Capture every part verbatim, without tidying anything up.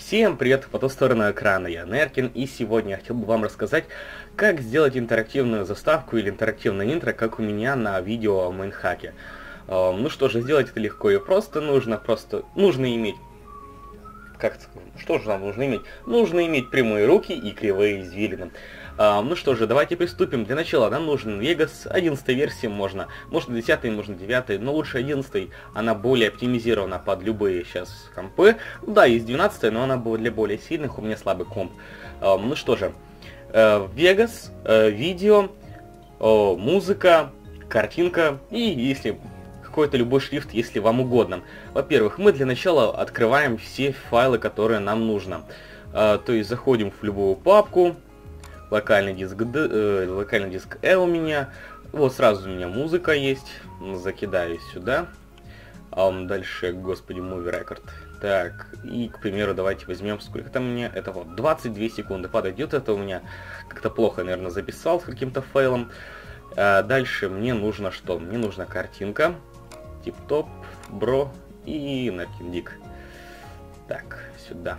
Всем привет по ту сторону экрана, я Неркин, и сегодня я хотел бы вам рассказать, как сделать интерактивную заставку или интерактивное интро, как у меня на видео о мейнхаке. Э, ну что же, сделать это легко и просто, нужно просто, нужно иметь, как это, что же нам нужно иметь? Нужно иметь прямые руки и кривые извилины. Uh, ну что же, давайте приступим. Для начала нам нужен Vegas, одиннадцатая версия можно, можно десятая, можно девятая, но лучше одиннадцатая, она более оптимизирована под любые сейчас компы. Да, есть двенадцатая, но она была для более сильных, у меня слабый комп. Uh, ну что же, uh, Vegas, uh, видео, uh, музыка, картинка и если какой-то любой шрифт, если вам угодно. Во-первых, мы для начала открываем все файлы, которые нам нужно. Uh, то есть заходим в любую папку. Локальный диск D, э, локальный диск E у меня. Вот сразу у меня музыка есть. Закидаю сюда. А он дальше, господи, Movie Record. Так, и, к примеру, давайте возьмем, сколько там у меня. Это вот двадцать две секунды подойдет. Это у меня как-то плохо, наверное, записал с каким-то фейлом. А дальше мне нужно что? Мне нужна картинка. Тип-топ, бро и Наркиндик. Так, сюда.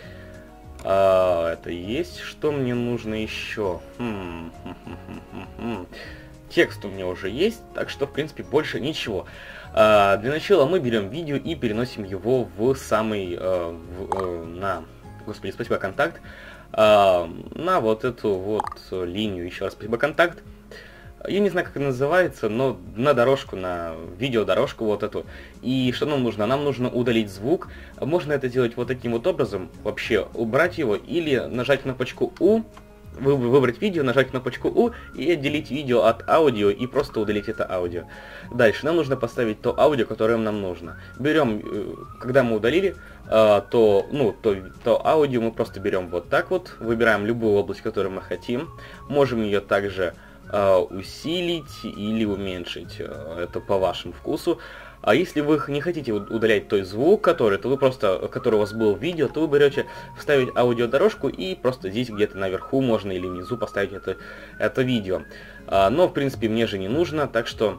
А, это есть. Что мне нужно еще? Хм, хм, хм, хм, хм. Текст у меня уже есть, так что, в принципе, больше ничего. А, для начала мы берем видео и переносим его в самый, а, в, а, на, господи, спасибо, контакт, а, на вот эту вот линию, еще раз, спасибо, контакт. Я не знаю, как это называется, но на дорожку, на видеодорожку вот эту. И что нам нужно? Нам нужно удалить звук. Можно это делать вот таким вот образом. Вообще убрать его или нажать кнопочку У, выбрать видео, нажать кнопочку У и отделить видео от аудио и просто удалить это аудио. Дальше нам нужно поставить то аудио, которое нам нужно. Берем, когда мы удалили, то, ну, то, то аудио мы просто берем вот так вот. Выбираем любую область, которую мы хотим. Можем ее также усилить или уменьшить, это по вашему вкусу. А если вы не хотите удалять той звук, который, то вы просто, который у вас был в видео, то вы берете вставить аудиодорожку и просто здесь где-то наверху можно или внизу поставить это, это видео. Но в принципе мне же не нужно, так что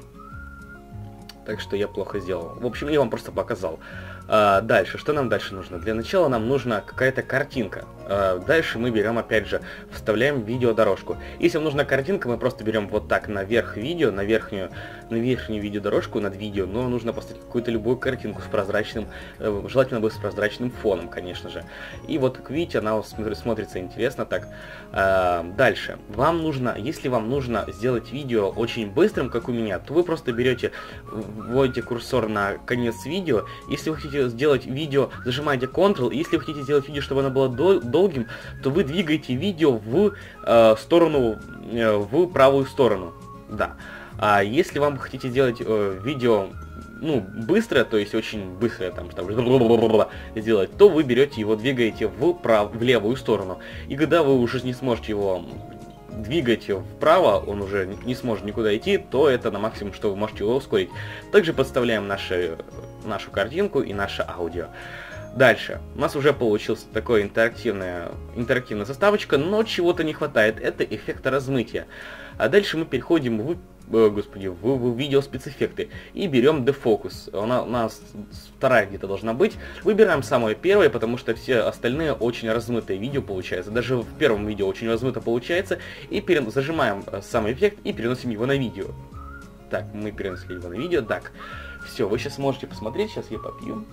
так что я плохо сделал. В общем, я вам просто показал. А, дальше, что нам дальше нужно? Для начала нам нужна какая-то картинка. А, дальше мы берем, опять же, вставляем видеодорожку. Если вам нужна картинка, мы просто берем вот так наверх видео, на верхнюю, на верхнюю видеодорожку над видео, но нужно поставить какую-то любую картинку с прозрачным, желательно бы с прозрачным фоном, конечно же. И вот, как видите, она смотрится интересно так. А, дальше, вам нужно, если вам нужно сделать видео очень быстрым, как у меня, то вы просто берете, вводите курсор на конец видео. Если вы хотите сделать видео, зажимаете контрол. Если вы хотите сделать видео, чтобы оно было дол долгим, то вы двигаете видео в э, сторону, э, в правую сторону. Да. А если вам хотите сделать э, видео, ну, быстрое, то есть очень быстрое, там, чтобы сделать, то вы берете его, двигаете в, прав в левую сторону. И когда вы уже не сможете его двигать вправо, он уже не сможет никуда идти, то это на максимум, что вы можете его ускорить. Также подставляем наши, нашу картинку и наше аудио. Дальше. У нас уже получилась такая интерактивная, интерактивная заставочка, но чего-то не хватает. Это эффекта размытия. А дальше мы переходим в, э, господи, в, в видео спецэффекты и берем Defocus. Она у нас вторая где-то должна быть. Выбираем самое первое, потому что все остальные очень размытые видео получается. Даже в первом видео очень размыто получается. И пере... зажимаем сам эффект и переносим его на видео. Так, мы перенесли его на видео. Так, все, вы сейчас можете посмотреть. Сейчас я попью.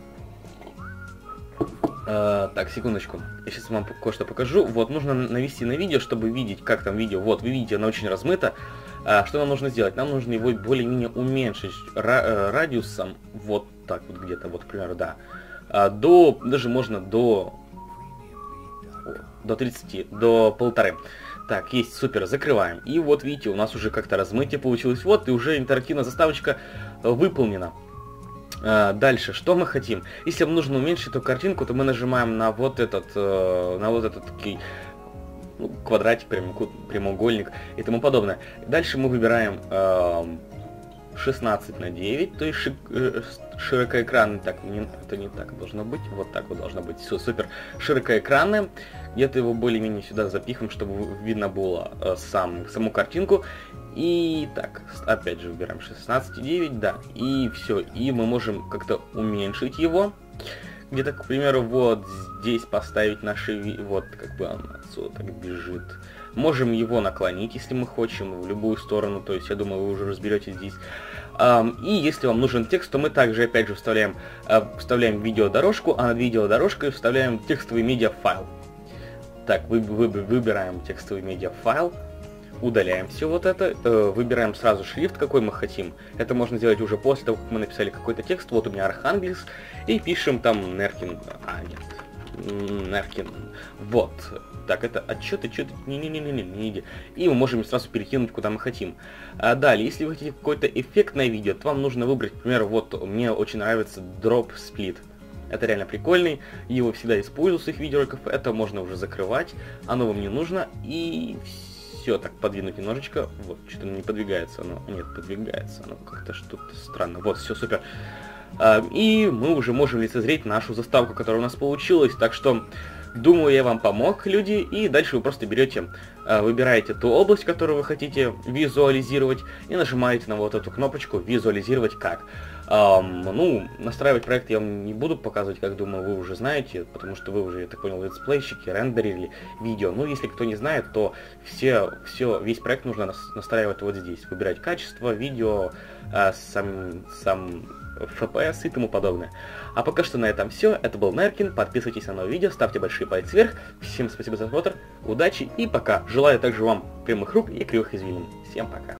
Uh, так, секундочку. Я сейчас вам кое-что покажу. Вот, нужно навести на видео, чтобы видеть, как там видео. Вот, вы видите, оно очень размыто. Uh, что нам нужно сделать? Нам нужно его более-менее уменьшить ра радиусом. Вот так вот где-то, вот, к примеру, да. Uh, до, даже можно до... До тридцати, до полторы. Так, есть, супер, закрываем. И вот, видите, у нас уже как-то размытие получилось. Вот, и уже интерактивная заставочка выполнена. Uh, дальше, что мы хотим? Если нам нужно уменьшить эту картинку, то мы нажимаем на вот этот, uh, на вот этот такой, ну, квадратик, прямоугольник и тому подобное. Дальше мы выбираем uh, шестнадцать на девять, то есть ши э, широкоэкранный, так, не, это не так должно быть, вот так вот должно быть, все, супер, широкоэкранное, где-то его более-менее сюда запихаем, чтобы видно было э, сам, саму картинку. И так, опять же выбираем шестнадцать и девять, да, и все, и мы можем как-то уменьшить его. где-то, к примеру, вот здесь поставить наши... Ви... Вот, как бы он отсюда так бежит. Можем его наклонить, если мы хотим, в любую сторону, то есть, я думаю, вы уже разберетесь здесь. Um, и если вам нужен текст, то мы также, опять же, вставляем, uh, вставляем видеодорожку, а над видеодорожкой вставляем текстовый медиафайл. Так, вы, вы, выбираем текстовый медиафайл, удаляем все вот это, э, выбираем сразу шрифт, какой мы хотим. Это можно сделать уже после того, как мы написали какой-то текст. Вот у меня Архангельск, и пишем там Неркин. А, нет. Неркин. Вот. Так, это отчет, отчет, не-не-не-не-не. И мы можем сразу перекинуть, куда мы хотим. А далее, если вы хотите какое-то эффектное видео, то вам нужно выбрать, к примеру, вот, мне очень нравится Drop Split. Это реально прикольный, его всегда использую в своих видеороликах, это можно уже закрывать, оно вам не нужно, и все, так, подвинуть немножечко, вот, что-то не подвигается оно, нет, подвигается оно, как-то что-то странно, вот, все, супер. А, и мы уже можем лицезреть нашу заставку, которая у нас получилась, так что, думаю, я вам помог, люди, и дальше вы просто берете, выбираете ту область, которую вы хотите визуализировать, и нажимаете на вот эту кнопочку «Визуализировать как». Um, ну, настраивать проект я вам не буду показывать, как, думаю, вы уже знаете, потому что вы уже, я так понял, летсплейщики, рендерили видео. Ну, если кто не знает, то все, все, весь проект нужно настраивать вот здесь. Выбирать качество, видео, а, сам, сам эф пи эс и тому подобное. А пока что на этом все. Это был Неркин. Подписывайтесь на новое видео, ставьте большие пальцы вверх. Всем спасибо за просмотр, удачи и пока. Желаю также вам прямых рук и кривых извилин. Всем пока.